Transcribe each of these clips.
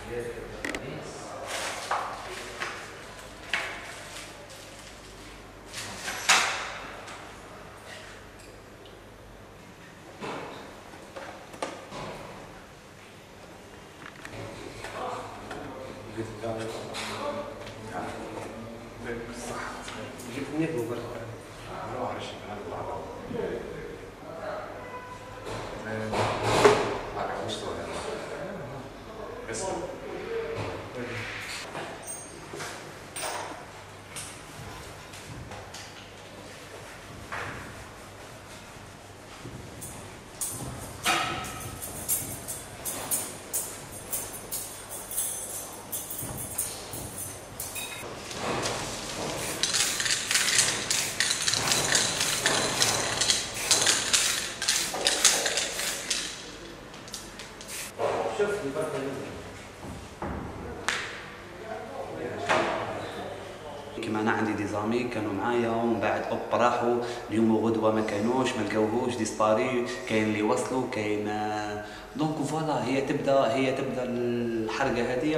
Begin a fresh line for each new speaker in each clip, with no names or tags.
كيما انا عندي دي زامي كانوا معايا ومن بعد اوب راحوا اليوم وغدوه ما كانوش ما لقاوهوش ديسباري، كاين اللي وصلوا كاين دونك فوالا هي تبدا الحرقه هذه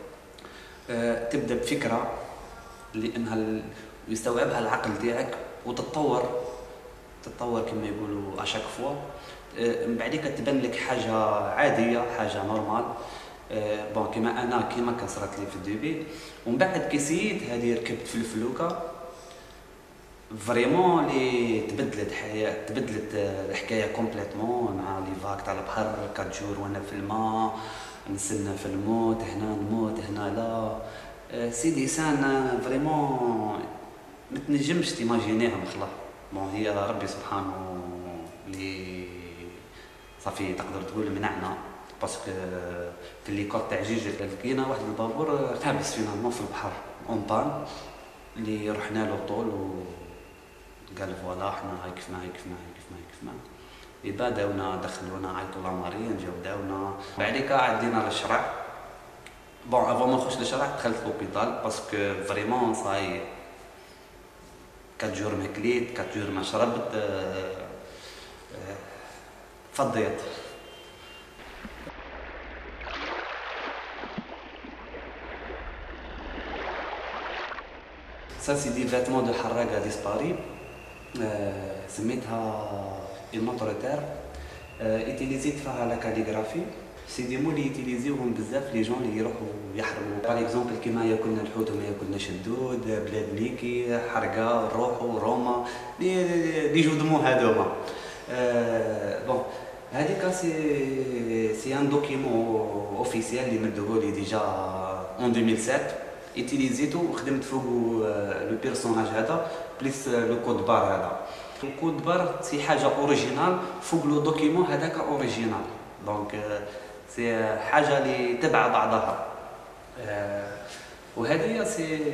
تبدا بفكره لانها يستوعبها العقل تاعك وتتطور كما يقولوا اشاك فوا. من بعديك تبان لك حاجه عاديه حاجه نورمال بون كيما كان صرات لي في الديبي. ومن بعد كي سيت هذه ركبت في الفلوكه فريمون لي تبدلت الحكايه كومبليتمون مع لي فاك تاع البحر 4 جور وانا في الماء نستنى في الموت هنا نموت هنا لا سيدي سان فريمون ما تنجمش تيماجينيهم خلاص. بون هي ربي سبحانه اللي صافي تقدر تقول منعنا باسكو في ليكور تاع جيجي لقينا واحد البابور حابس فينا في البحر اون بان اللي رحنا له طول وقال فوالا حنا هاي كيفما يباداونا دخلونا عيطوا لامارين جاو داونا. بعديك عدينا للشرع. بون افون ما نخش للشرع دخلت لوبيتال باسكو فريمون صاي 4 جور ما كليت 4 جور ما شربت فضيت. Ça c'est des vêtements de حراقة ديسباري سميتها المونتوريتير ايتيليزيت فيها لا كاليغرافي. سي دي مو اللي يتيليزيوهم بزاف لي جون اللي يروحوا يحرقوا باغ اكزومبل كيما ياكلنا الحوت وما ياكلناش الدود بلاد ليكي حرقه نروحوا روما لي جودمو هذوما. بون هذيك سي ان دوكيمون اوفيسيال اللي مدوه لي ديجا اون 2007 ايتيليزيتو وخدمت فوق لو بيرسوناج هذا بليس لو كود بار هذا. الكود بار سي حاجه اوريجينال فوق لو دوكيمون هذاك اوريجينال دونك سي حاجه اللي تبع بعضها. وهذه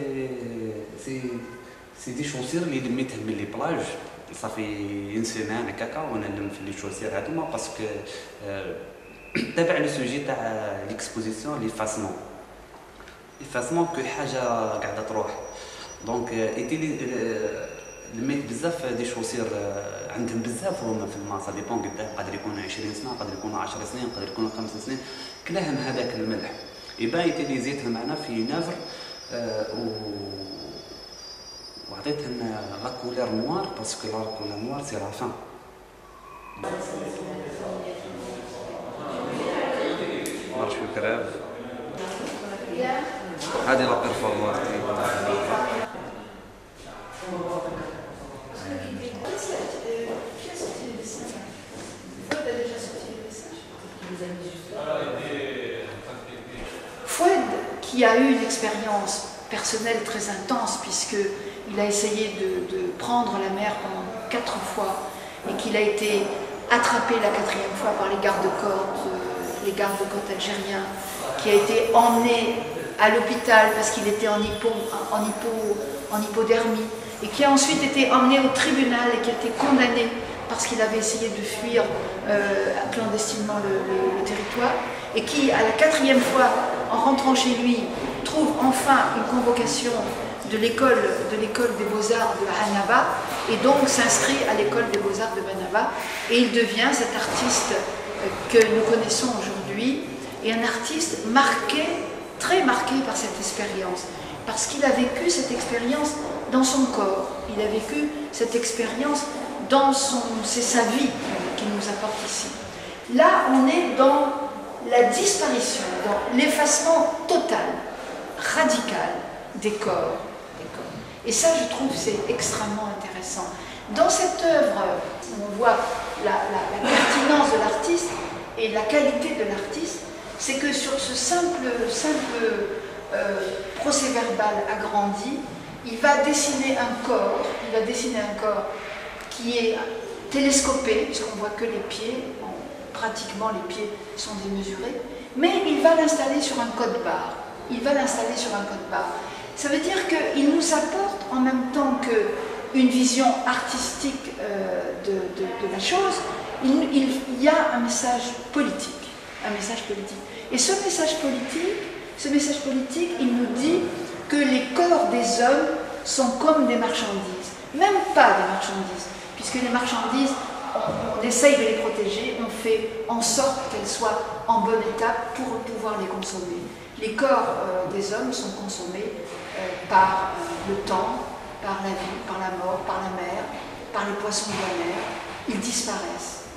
سي دي شوسير اللي لميتهم من لي بلاج صافي اون سيمان هكاكا وانا نلم في لي شوسير هذوما باسكو تبع لو سوجي تاع ليكسبوزيسيون لي فاسمون كو حاجه قاعده تروح دونك لميت بزاف دي شوسير عندهم بزاف هما في الماء سا ديبون قداه قادر يكونوا 20 سنه قادر يكونوا 10 سنين قادر يكونوا 5 سنين كلاهم هذاك الملح يبا يتيليزيتهم معنا في نافر وعطيتهم لا كولير نوار باسكو لا كولير نوار سي لا فان. مارش كراف هذه لا بيرفورمانس
Fouad, qui a eu une expérience personnelle très intense puisqu'il a essayé de prendre la mer pendant 4 fois et qu'il a été attrapé la 4e fois par les gardes-côtes algériens, qui a été emmené à l'hôpital parce qu'il était en hypodermie et qui a ensuite été emmené au tribunal et qui a été condamné parce qu'il avait essayé de fuir clandestinement le territoire et qui, à la 4e fois, en rentrant chez lui, trouve enfin une convocation de l'école des Beaux-Arts de Annaba et donc s'inscrit à l'école des Beaux-Arts de Annaba et il devient cet artiste que nous connaissons aujourd'hui et un artiste marqué, très marqué par cette expérience, parce qu'il a vécu cette expérience dans son corps, il a vécu cette expérience dans c'est sa vie qu'il nous apporte ici. Là, on est dans la disparition, dans l'effacement total, radical des corps. Et ça, je trouve, c'est extrêmement intéressant. Dans cette œuvre, on voit la pertinence de l'artiste et la qualité de l'artiste, c'est que sur ce simple procès-verbal agrandi, il va dessiner un corps, qui est télescopé, puisqu'on ne voit que les pieds, pratiquement les pieds sont démesurés, mais il va l'installer sur un code-barre. Ça veut dire qu'il nous apporte en même temps qu'une vision artistique de la chose, il y a un message politique. Et ce message politique, il nous dit que les corps des hommes sont comme des marchandises. Même pas des marchandises, puisque les marchandises, on essaye de les protéger, on fait en sorte qu'elles soient en bon état pour pouvoir les consommer. Les corps des hommes sont consommés par le temps, par la vie, par la mort, par la mer, par les poissons de la mer. Ils disparaissent.